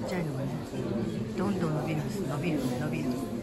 ちゃいのがねどんどん伸びるんです。伸びる伸びる。